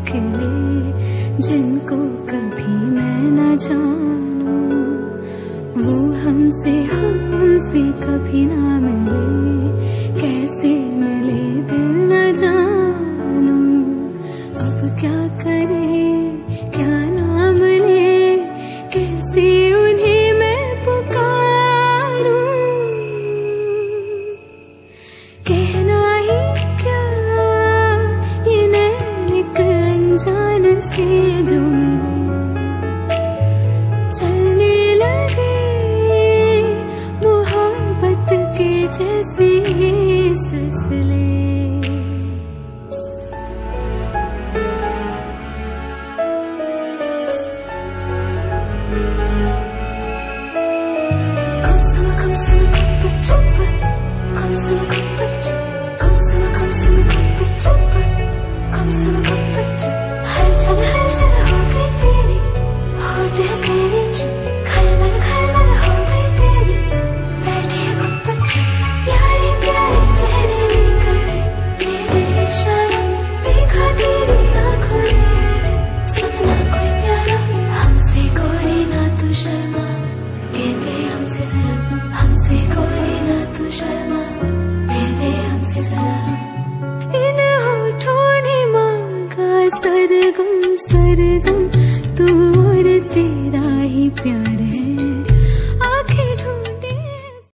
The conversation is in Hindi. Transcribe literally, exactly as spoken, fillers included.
खिले जिनको कभी मैं न जानूं, वो हमसे हम उनसे कभी ना मिले, कैसे मिले दिल न जानूं। अब क्या करे क्या नाम ले, कैसे उन्हें मैं पुकारूं। कहना ही क्या ये नैन एक अनजान से जो मिले, चलने लगे मोहब्बत के जैसे सिलसिले। हमसे कोई ना तू शर्मा, दे दे हमसे जरा। इन होठों ने मांगा सरगम सरगम, तू और तेरा ही प्यार है।